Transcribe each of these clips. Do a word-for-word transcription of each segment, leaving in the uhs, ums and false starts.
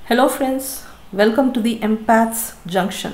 Hello friends, welcome to the Empaths Junction.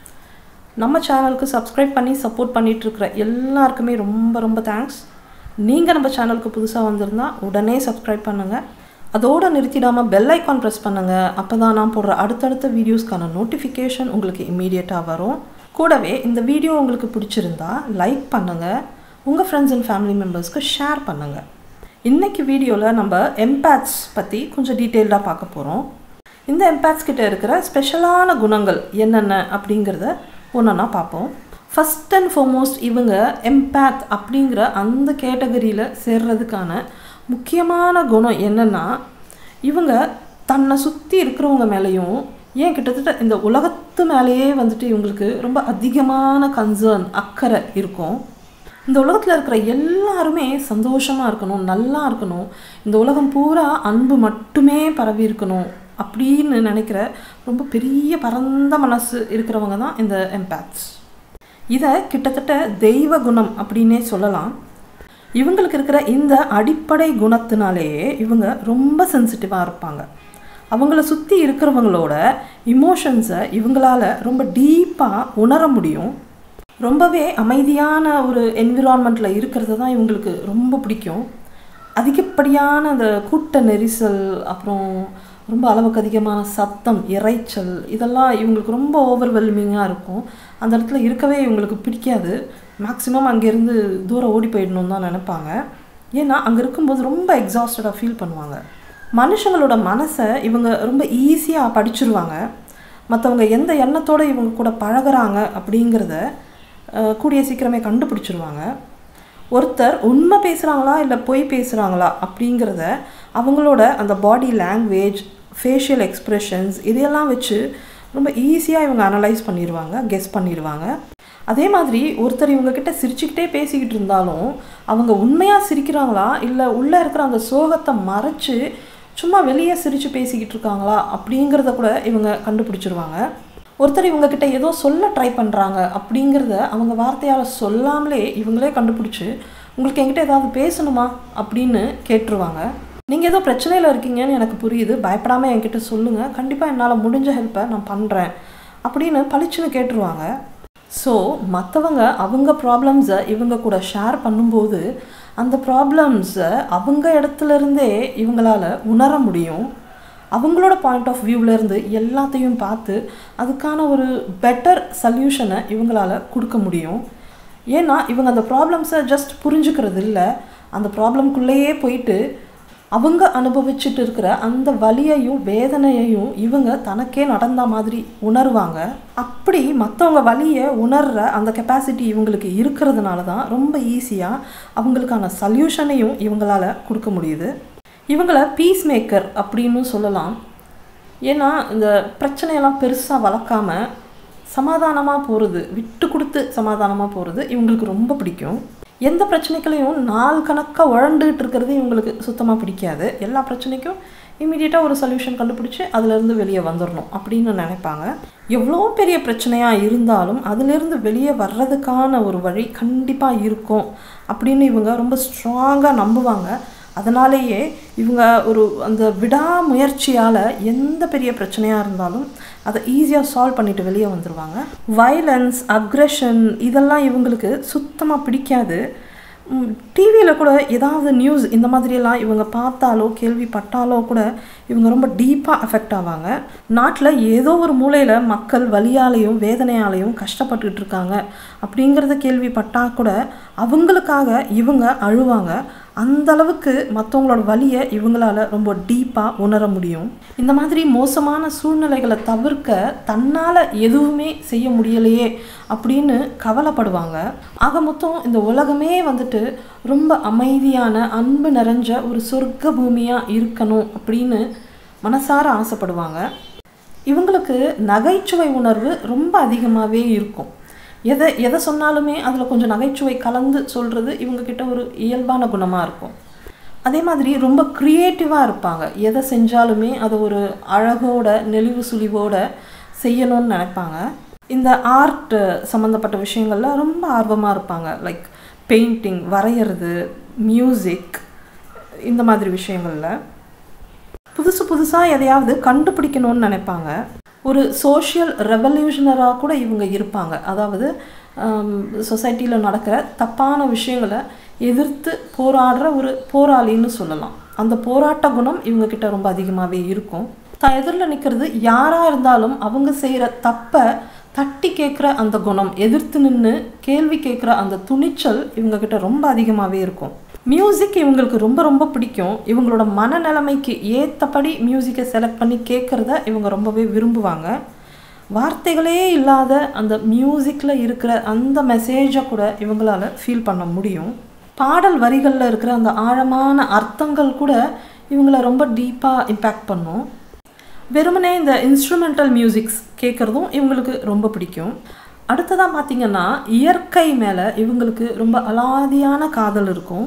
நம்ம சேனலுக்கு subscribe பண்ணி சப்போர்ட் பண்ணிட்டு இருக்கிற எல்லாருக்குமே ரொம்ப ரொம்ப தேங்க்ஸ். நீங்க நம்ம சேனலுக்கு புதுசா வந்திருந்தா உடனே சப்ஸ்கிரைப் பண்ணுங்க. அதோட நிறுத்திடாம பெல் ஐகான் பிரஸ் பண்ணுங்க. அப்பதான் நான் போடுற அடுத்தடுத்த வீடியோஸ்க்கான நோட்டிஃபிகேஷன் உங்களுக்கு இமிடியேட்டா வரும். கூடவே இந்த வீடியோ உங்களுக்கு பிடிச்சிருந்தா லைக் பண்ணுங்க. உங்க ஃப்ரெண்ட்ஸ் அண்ட் ஃபேமிலி மெம்பர்ஸ்க்கு ஷேர் பண்ணுங்க. இன்னைக்கு வீடியோல நம்ம எம்பாத்ஸ் பத்தி கொஞ்சம் டீடைலா பார்க்க போறோம். இந்த எம்பாத்ஸ் கிட்ட இருக்கிற ஸ்பெஷலான குணங்கள் என்னென்ன அப்படிங்கறத ஒண்ணா பார்ப்போம். ஃபர்ஸ்ட் அண்ட் ஃபார்மோஸ்ட் இவங்க எம்பாத் அப்படிங்கற அந்த கேட்டகரியில சேர்றதுக்கான முக்கியமான குணம் என்னன்னா இவங்க தன்னை சுத்தி இருக்கிறவங்க மேலயும் ஏன் கிட்டத்தட்ட இந்த உலகத்து மேலேயே வந்துட்டு இவங்களுக்கு ரொம்ப அதிகமான கன்சர்ன் அக்கறை இருக்கும். இந்த உலகத்துல இருக்கிற எல்லாருமே சந்தோஷமா இருக்கணும், நல்லா இருக்கணும், இந்த உலகம் பூரா அன்பு மட்டுமே பரவி இருக்கணும் அப்படின்னு நினைக்கிற ரொம்ப பெரிய பரந்த மனசு இருக்கிறவங்க தான் இந்த எம்பாத்ஸ். இதை கிட்டத்தட்ட தெய்வ குணம் அப்படின்னே சொல்லலாம். இவங்களுக்கு இருக்கிற இந்த அடிப்படை குணத்தினாலேயே இவங்க ரொம்ப சென்சிட்டிவாக இருப்பாங்க. அவங்கள சுற்றி இருக்கிறவங்களோட இமோஷன்ஸை இவங்களால ரொம்ப டீப்பாக உணர முடியும். ரொம்பவே அமைதியான ஒரு என்விரான்மெண்ட்டில் இருக்கிறது தான் இவங்களுக்கு ரொம்ப பிடிக்கும். அதிகப்படியான அந்த கூட்ட நெரிசல், அப்புறம் ரொம்ப அளவுக்கு அதிகமான சத்தம், இறைச்சல், இதெல்லாம் இவங்களுக்கு ரொம்ப ஓவர்வெல்மிங்காக இருக்கும். அந்த இடத்துல இருக்கவே இவங்களுக்கு பிடிக்காது. மேக்ஸிமம் அங்கேருந்து தூரம் ஓடி போயிடணும்னு தான் நினைப்பாங்க. ஏன்னா அங்கே இருக்கும்போது ரொம்ப எக்ஸாஸ்டடாக ஃபீல் பண்ணுவாங்க. மனுஷங்களோட மனசை இவங்க ரொம்ப ஈஸியாக படிச்சிருவாங்க. மற்றவங்க எந்த எண்ணத்தோடு இவங்க கூட பழகிறாங்க அப்படிங்கிறத கூடிய சீக்கிரமே கண்டுபிடிச்சிருவாங்க. ஒருத்தர் உண்மை பேசுகிறாங்களா இல்லை பொய் பேசுகிறாங்களா அப்படிங்கிறத அவங்களோட அந்த பாடி லாங்குவேஜ், ஃபேஷியல் எக்ஸ்ப்ரெஷன்ஸ் இதையெல்லாம் வச்சு ரொம்ப ஈஸியாக இவங்க அனலைஸ் பண்ணிடுவாங்க, கெஸ் பண்ணிடுவாங்க. அதே மாதிரி ஒருத்தர் இவங்கக்கிட்ட சிரிச்சுக்கிட்டே பேசிக்கிட்டு இருந்தாலும் அவங்க உண்மையாக சிரிக்கிறாங்களா இல்லை உள்ளே இருக்கிற அந்த சோகத்தை மறைச்சு சும்மா வெளியே சிரித்து பேசிக்கிட்டு இருக்காங்களா அப்படிங்கிறத கூட இவங்க கண்டுபிடிச்சிருவாங்க. ஒருத்தர் இவங்கக்கிட்ட ஏதோ சொல்ல ட்ரை பண்ணுறாங்க அப்படிங்கிறத அவங்க வார்த்தையால் சொல்லாமலே இவங்களே கண்டுபிடிச்சி உங்களுக்கு என்கிட்ட ஏதாவது பேசணுமா அப்படின்னு கேட்டுருவாங்க. நீங்கள் ஏதோ பிரச்சனையில் இருக்கீங்கன்னு எனக்கு புரியுது, பயப்படாமல் என்கிட்ட சொல்லுங்கள், கண்டிப்பாக என்னால் முடிஞ்ச ஹெல்ப்பை நான் பண்ணுறேன் அப்படின்னு பளிச்சுன்னு கேட்டுருவாங்க. ஸோ மற்றவங்க அவங்க ப்ராப்ளம்ஸை இவங்க கூட ஷேர் பண்ணும்போது அந்த ப்ராப்ளம்ஸை அவங்க இடத்துலேருந்தே இவங்களால் உணர முடியும். அவங்களோட பாயிண்ட் ஆஃப் வியூவிலேருந்து எல்லாத்தையும் பார்த்து அதுக்கான ஒரு பெட்டர் சொல்யூஷனை இவங்களால் கொடுக்க முடியும். ஏன்னா இவங்க அந்த ப்ராப்ளம்ஸை ஜஸ்ட் புரிஞ்சுக்கிறது இல்லை, அந்த ப்ராப்ளம்குள்ளேயே போயிட்டு அவங்க அனுபவிச்சுட்டு இருக்கிற அந்த வலியையும் வேதனையையும் இவங்க தனக்கே நடந்த மாதிரி உணர்வாங்க. அப்படி மற்றவங்க வலியை உணர்கிற அந்த கெப்பாசிட்டி இவங்களுக்கு இருக்கிறதுனால தான் ரொம்ப ஈஸியாக அவங்களுக்கான சொல்யூஷனையும் இவங்களால் கொடுக்க முடியுது. இவங்கள பீஸ் மேக்கர் அப்படின்னு சொல்லலாம். ஏன்னா இந்த பிரச்சனையெல்லாம் பெருசாக வளர்க்காம சமாதானமாக போகிறது, விட்டு கொடுத்து சமாதானமாக போகிறது இவங்களுக்கு ரொம்ப பிடிக்கும். எந்த பிரச்சனைகளையும் நாள் கணக்காக உழண்டுகிட்டு இருக்கிறது இவங்களுக்கு சுத்தமாக பிடிக்காது. எல்லா பிரச்சனைக்கும் இமீடியட்டாக ஒரு சொல்யூஷன் கண்டுபிடிச்சி அதுலேருந்து வெளியே வந்துடணும் அப்படின்னு நினைப்பாங்க. எவ்வளோ பெரிய பிரச்சனையாக இருந்தாலும் அதுலேருந்து வெளியே வர்றதுக்கான ஒரு வழி கண்டிப்பாக இருக்கும் அப்படின்னு இவங்க ரொம்ப ஸ்ட்ராங்காக நம்புவாங்க. அதனாலேயே இவங்க ஒரு அந்த விடாமுயற்சியால் எந்த பெரிய பிரச்சனையாக இருந்தாலும் அதை ஈஸியாக சால்வ் பண்ணிவிட்டு வெளியே வந்துடுவாங்க. வயலன்ஸ், அக்ரெஷன் இதெல்லாம் இவங்களுக்கு சுத்தமாக பிடிக்காது. டிவியில் கூட ஏதாவது நியூஸ் இந்த மாதிரியெல்லாம் இவங்க பார்த்தாலோ கேள்விப்பட்டாலோ கூட இவங்க ரொம்ப டீப்பாக அஃபெக்ட் ஆவாங்க. நாட்டில் ஏதோ ஒரு மூலையில் மக்கள் வலியாலையும் வேதனையாலையும் கஷ்டப்பட்டுக்கிட்டு இருக்காங்க அப்படிங்கிறத கேள்விப்பட்டால் கூட அவங்களுக்காக இவங்க அழுவாங்க. அந்த அளவுக்கு மற்றவங்களோட வலியை இவங்களால ரொம்ப டீப்பாக உணர முடியும். இந்த மாதிரி மோசமான சூழ்நிலைகளை தவிர்க்க தன்னால் எதுவுமே செய்ய முடியலையே அப்படின்னு கவலைப்படுவாங்க. ஆக மொத்தம் இந்த உலகமே வந்துட்டு ரொம்ப அமைதியான அன்பு நிறைஞ்ச ஒரு சொர்க்க பூமியாக இருக்கணும் அப்படின்னு மனசார ஆசைப்படுவாங்க. இவங்களுக்கு நகைச்சுவை உணர்வு ரொம்ப அதிகமாகவே இருக்கும். எதை எதை சொன்னாலுமே அதில் கொஞ்சம் நகைச்சுவை கலந்து சொல்கிறது இவங்கக்கிட்ட ஒரு இயல்பான குணமாக இருக்கும். அதே மாதிரி ரொம்ப க்ரியேட்டிவாக இருப்பாங்க. எதை செஞ்சாலுமே அதை ஒரு அழகோட நெளிவு சுழிவோட செய்யணும்னு நினைப்பாங்க. இந்த ஆர்ட் சம்மந்தப்பட்ட விஷயங்களில் ரொம்ப ஆர்வமாக இருப்பாங்க. லைக் பெயிண்டிங், வரைகிறது, மியூசிக், இந்த மாதிரி விஷயங்களில் புதுசு புதுசாக எதையாவது கண்டுபிடிக்கணும்னு நினைப்பாங்க. ஒரு சோஷியல் ரெவல்யூஷனராக கூட இவங்க இருப்பாங்க. அதாவது சொசைட்டியில் நடக்கிற தப்பான விஷயங்களை எதிர்த்து போராடுற ஒரு போராளின்னு சொல்லலாம். அந்த போராட்ட குணம் இவங்கக்கிட்ட ரொம்ப அதிகமாகவே இருக்கும். தான் எதிரில் நிற்கிறது யாராக இருந்தாலும் அவங்க செய்கிற தப்பை தட்டி கேட்குற அந்த குணம், எதிர்த்து நின்று கேள்வி கேட்குற அந்த துணிச்சல் இவங்கக்கிட்ட ரொம்ப அதிகமாகவே இருக்கும். மியூசிக் இவங்களுக்கு ரொம்ப ரொம்ப பிடிக்கும். இவங்களோட மனநிலைமைக்கு ஏற்றபடி மியூசிக்கை செலக்ட் பண்ணி கேட்குறத இவங்க ரொம்பவே விரும்புவாங்க. வார்த்தைகளே இல்லாத அந்த மியூசிக்கில் இருக்கிற அந்த மெசேஜை கூட இவங்களால் ஃபீல் பண்ண முடியும். பாடல் வரிகளில் இருக்கிற அந்த ஆழமான அர்த்தங்கள் கூட இவங்கள ரொம்ப டீப்பாக இம்பேக்ட் பண்ணும். வெறுமனே இந்த இன்ஸ்ட்ருமெண்டல் மியூசிக்ஸ் கேட்குறதும் இவங்களுக்கு ரொம்ப பிடிக்கும். அடுத்ததாக பார்த்திங்கன்னா இயற்கை மேலே இவங்களுக்கு ரொம்ப அலாதியான காதல் இருக்கும்.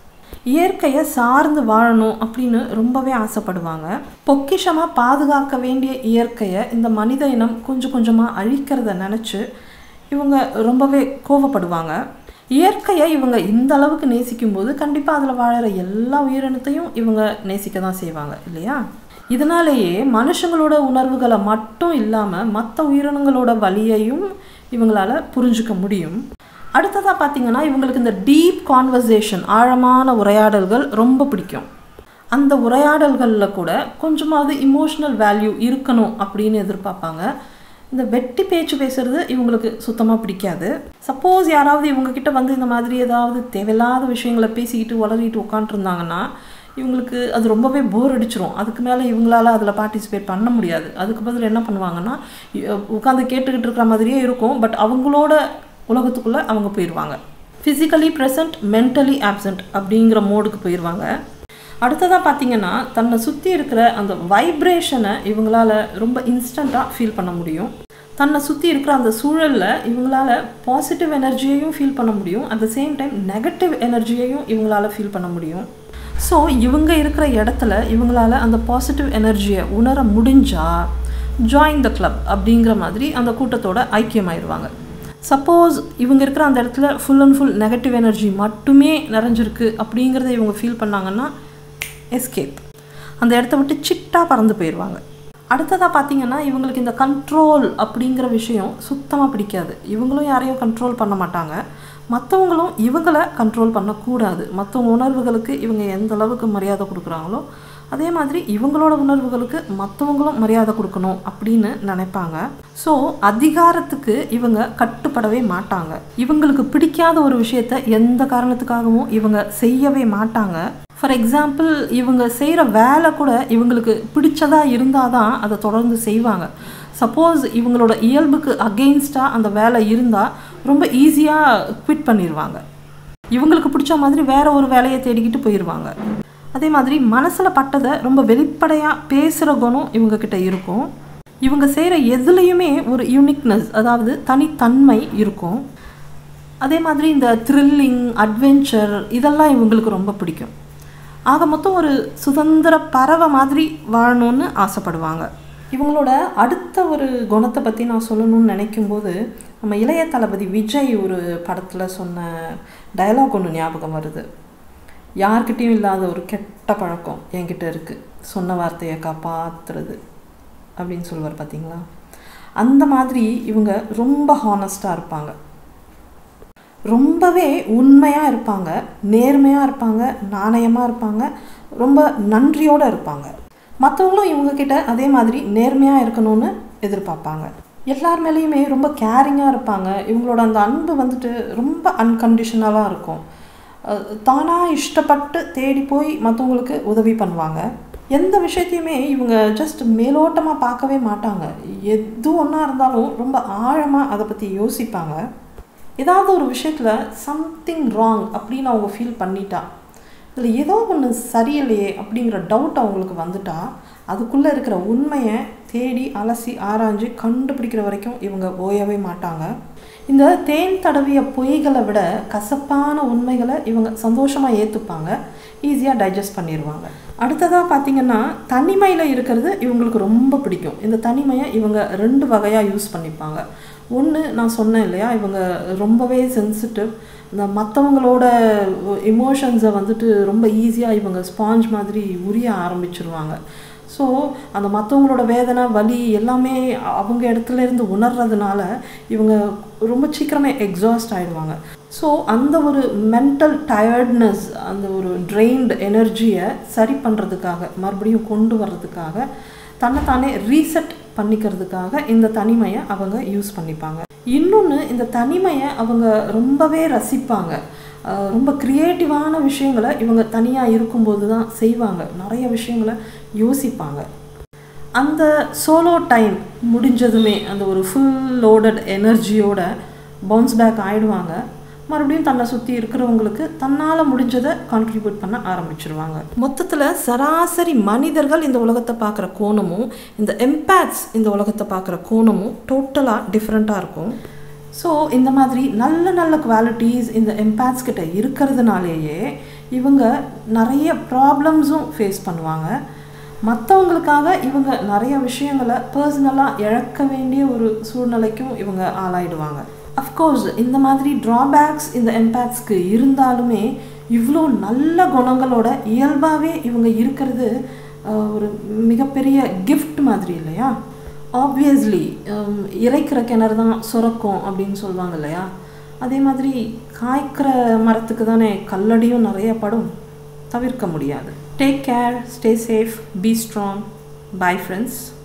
இயற்கையை சார்ந்து வாழணும் அப்படின்னு ரொம்பவே ஆசைப்படுவாங்க. பொக்கிஷமாக பாதுகாக்க வேண்டிய இயற்கையை இந்த மனித இனம் கொஞ்சம் கொஞ்சமாக அழிக்கிறத நினச்சி இவங்க ரொம்பவே கோபப்படுவாங்க. இயற்கையை இவங்க இந்த அளவுக்கு நேசிக்கும்போது கண்டிப்பாக அதில் வாழற எல்லா உயிரினத்தையும் இவங்க நேசிக்க தான் செய்வாங்க இல்லையா? இதனாலேயே மனுஷங்களோட உணர்வுகளை மட்டும் இல்லாமல் மற்ற உயிரினங்களோட வலியையும் இவங்களால் புரிஞ்சுக்க முடியும். அடுத்ததாக பார்த்திங்கன்னா இவங்களுக்கு இந்த டீப் கான்வர்சேஷன், ஆழமான உரையாடல்கள் ரொம்ப பிடிக்கும். அந்த உரையாடல்களில் கூட கொஞ்சமாவது இமோஷ்னல் வேல்யூ இருக்கணும் அப்படின்னு எதிர்பார்ப்பாங்க. இந்த வெட்டி பேச்சு பேசுகிறது இவங்களுக்கு சுத்தமாக பிடிக்காது. சப்போஸ் யாராவது இவங்கக்கிட்ட வந்து இந்த மாதிரி ஏதாவது தேவையில்லாத விஷயங்களை பேசிக்கிட்டு வளரிட்டு உட்காண்ட்ருந்தாங்கன்னா இவங்களுக்கு அது ரொம்பவே போர் அடிச்சிரும். அதுக்கு மேலே இவங்களால அதில் பார்ட்டிசிபேட் பண்ண முடியாது. அதுக்கு பதில் என்ன பண்ணுவாங்கன்னா உட்காந்து கேட்டுக்கிட்டு இருக்கிற மாதிரியே இருக்கும், பட் அவங்களோட உலகத்துக்குள்ளே அவங்க போயிடுவாங்க. ஃபிசிக்கலி ப்ரெசன்ட், மென்டலி ஆப்சண்ட் அப்படிங்கிற மோடுக்கு போயிடுவாங்க. அடுத்ததாக பார்த்திங்கன்னா தன்னை சுற்றி இருக்கிற அந்த வைப்ரேஷனை இவங்களால் ரொம்ப இன்ஸ்டண்ட்டாக ஃபீல் பண்ண முடியும். தன்னை சுற்றி இருக்கிற அந்த சூழலில் இவங்களால் பாசிட்டிவ் எனர்ஜியையும் ஃபீல் பண்ண முடியும். At the same time negative எனர்ஜியையும் இவங்களால் ஃபீல் பண்ண முடியும். ஸோ இவங்க இருக்கிற இடத்துல இவங்களால் அந்த பாசிட்டிவ் எனர்ஜியை உணர முடிஞ்சால் ஜாயின் த கிளப் அப்படிங்கிற மாதிரி அந்த கூட்டத்தோட ஐக்கியமாயிருவாங்க. சப்போஸ் இவங்க இருக்கிற அந்த இடத்துல full and full negative energy மட்டுமே நிறைஞ்சிருக்கு அப்படிங்கிறத இவங்க ஃபீல் பண்ணாங்கன்னா எஸ்கேப், அந்த இடத்த விட்டு சிட்டாக பறந்து போயிடுவாங்க. அடுத்ததாக பார்த்திங்கன்னா இவங்களுக்கு இந்த கண்ட்ரோல் அப்படிங்கிற விஷயம் சுத்தமாக பிடிக்காது. இவங்களும் யாரையும் கண்ட்ரோல் பண்ண மாட்டாங்க, மற்றவங்களும் இவங்களை கண்ட்ரோல் பண்ணக்கூடாது. மற்றவங்க உணர்வுகளுக்கு இவங்க எந்த அளவுக்கு மரியாதை கொடுக்குறாங்களோ அதே மாதிரி இவங்களோட உணர்வுகளுக்கு மற்றவங்களும் மரியாதை கொடுக்கணும் அப்படின்னு நினைப்பாங்க. ஸோ அதிகாரத்துக்கு இவங்க கட்டுப்படவே மாட்டாங்க. இவங்களுக்கு பிடிக்காத ஒரு விஷயத்த எந்த காரணத்துக்காகவும் இவங்க செய்யவே மாட்டாங்க. ஃபார் எக்ஸாம்பிள் இவங்க செய்கிற வேலை கூட இவங்களுக்கு பிடிச்சதாக இருந்தால் தான் அதை தொடர்ந்து செய்வாங்க. சப்போஸ் இவங்களோட இயல்புக்கு அகெயின்ஸ்டாக அந்த வேலை இருந்தால் ரொம்ப ஈஸியாக குவிட் பண்ணிடுவாங்க. இவங்களுக்கு பிடிச்ச மாதிரி வேறு ஒரு வேலையை தேடிக்கிட்டு போயிடுவாங்க. அதே மாதிரி மனசில் பட்டதை ரொம்ப வெளிப்படையாக பேசுகிற குணம் இவங்கக்கிட்ட இருக்கும். இவங்க செய்கிற எதுலேயுமே ஒரு யூனிக்னஸ், அதாவது தனித்தன்மை இருக்கும். அதே மாதிரி இந்த த்ரில்லிங், அட்வென்ச்சர் இதெல்லாம் இவங்களுக்கு ரொம்ப பிடிக்கும். ஆக மொத்தம் ஒரு சுதந்திர பறவை மாதிரி வாழணும்னு ஆசைப்படுவாங்க. இவங்களோட அடுத்த ஒரு குணத்தை பற்றி நான் சொல்லணும்னு நினைக்கும்போது நம்ம இளைய தளபதி விஜய் ஒரு படத்தில் சொன்ன டயலாக் ஒன்று ஞாபகம் வருது. யார்கிட்டையும் இல்லாத ஒரு கெட்ட பழக்கம் என்கிட்ட இருக்குது, சொன்ன வார்த்தையை காப்பாற்றுறது அப்படின்னு சொல்லுவார் பார்த்தீங்களா? அந்த மாதிரி இவங்க ரொம்ப ஹானஸ்டாக இருப்பாங்க, ரொம்பவே உண்மையாக இருப்பாங்க, நேர்மையாக இருப்பாங்க, நாணயமாக இருப்பாங்க, ரொம்ப நன்றியோடு இருப்பாங்க. மற்றவங்களும் இவங்கக்கிட்ட அதே மாதிரி நேர்மையாக இருக்கணும்னு எதிர்பார்ப்பாங்க. எல்லார் மேலேயுமே ரொம்ப கேரிங்காக இருப்பாங்க. இவங்களோட அந்த அன்பு வந்துட்டு ரொம்ப அன்கண்டிஷனலாக இருக்கும். தானாக இஷ்டப்பட்டு தேடி போய் மற்றவங்களுக்கு உதவி பண்ணுவாங்க. எந்த விஷயத்தையுமே இவங்க ஜஸ்ட் மேலோட்டமாக பார்க்கவே மாட்டாங்க. எது ஒன்றா இருந்தாலும் ரொம்ப ஆழமாக அதை பற்றி யோசிப்பாங்க. ஏதாவது ஒரு விஷயத்தில் சம்திங் ராங் அப்படின்னு அவங்க ஃபீல் பண்ணிட்டா, இதில் ஏதோ ஒன்று சரியில்லையே அப்படிங்கிற டவுட் அவங்களுக்கு வந்துட்டா அதுக்குள்ளே இருக்கிற உண்மையை தேடி அலசி ஆராய்ஞ்சு கண்டுபிடிக்கிற வரைக்கும் இவங்க ஓயவே மாட்டாங்க. இந்த தேன் தடவிய பொய்களை விட கசப்பான உண்மைகளை இவங்க சந்தோஷமாக ஏற்றுப்பாங்க, ஈஸியாக டைஜஸ்ட் பண்ணிடுவாங்க. அடுத்ததாக பார்த்திங்கன்னா தனிமையில் இருக்கிறது இவங்களுக்கு ரொம்ப பிடிக்கும். இந்த தனிமையை இவங்க ரெண்டு வகையாக யூஸ் பண்ணிப்பாங்க. ஒன்று நான் சொன்னேன் இல்லையா, இவங்க ரொம்பவே சென்சிட்டிவ். இந்த மற்றவங்களோட எமோஷன்ஸை வந்துட்டு ரொம்ப ஈஸியாக இவங்க ஸ்பாஞ்ச் மாதிரி உரிய ஆரம்பிச்சிருவாங்க. ஸோ அந்த மற்றவங்களோட வேதனை வலி எல்லாமே அவங்க இடத்துல இருந்து உணர்றதுனால இவங்க ரொம்ப சீக்கிரமே எக்ஸாஸ்ட் ஆகிடுவாங்க. ஸோ அந்த ஒரு மென்டல் டயர்ட்னஸ், அந்த ஒரு ட்ரெயின்டு எனர்ஜியை சரி பண்ணுறதுக்காக, மறுபடியும் கொண்டு வர்றதுக்காக, தன்னைத்தானே ரீசெட் பண்ணிக்கிறதுக்காக இந்த தனிமையை அவங்க யூஸ் பண்ணிப்பாங்க. இன்னொன்று, இந்த தனிமையை அவங்க ரொம்பவே ரசிப்பாங்க. ரொம்ப க்ரியேட்டிவான விஷயங்களை இவங்க தனியாக இருக்கும்போது தான் செய்வாங்க. நிறைய விஷயங்களை யோசிப்பாங்க. அந்த சோலோ டைம் முடிஞ்சதுமே அந்த ஒரு ஃபுல் லோடட் எனர்ஜியோட பவுன்ஸ் பேக் ஆகிடுவாங்க. மறுபடியும் தன்னை சுற்றி இருக்கிறவங்களுக்கு தன்னால் முடிஞ்சதை கான்ட்ரிபியூட் பண்ண ஆரம்பிச்சிருவாங்க. மொத்தத்தில் சராசரி மனிதர்கள் இந்த உலகத்தை பார்க்குற கோணமும் இந்த எம்பாத்ஸ் இந்த உலகத்தை பார்க்குற கோணமும் டோட்டலாக டிஃப்ரெண்ட்டாக இருக்கும். ஸோ இந்த மாதிரி நல்ல நல்ல குவாலிட்டிஸ் இந்த எம்பாத்ஸ் கிட்ட இருக்கிறதுனாலேயே இவங்க நிறைய ப்ராப்ளம்ஸும் ஃபேஸ் பண்ணுவாங்க. மற்றவங்களுக்காக இவங்க நிறைய விஷயங்களை பர்சனலாக இழக்க வேண்டிய ஒரு சூழ்நிலைக்கும் இவங்க ஆளாயிடுவாங்க. அஃப்கோர்ஸ் இந்த மாதிரி ட்ராபேக்ஸ் இந்த எம்பாத்ஸ்க்கு இருந்தாலுமே இவ்வளோ நல்ல குணங்களோட இயல்பாகவே இவங்க இருக்கிறது ஒரு மிகப்பெரிய கிஃப்ட் மாதிரி இல்லையா? ஆப்வியஸ்லி இறைக்கிற கிணறு தான் சுரக்கும் அப்படின்னு சொல்லுவாங்க இல்லையா? அதே மாதிரி காய்க்கிற மரத்துக்கு தானே கல்லடியும் நிறைய படும், தவிர்க்க முடியாது. Take care, stay safe, be strong. Bye friends.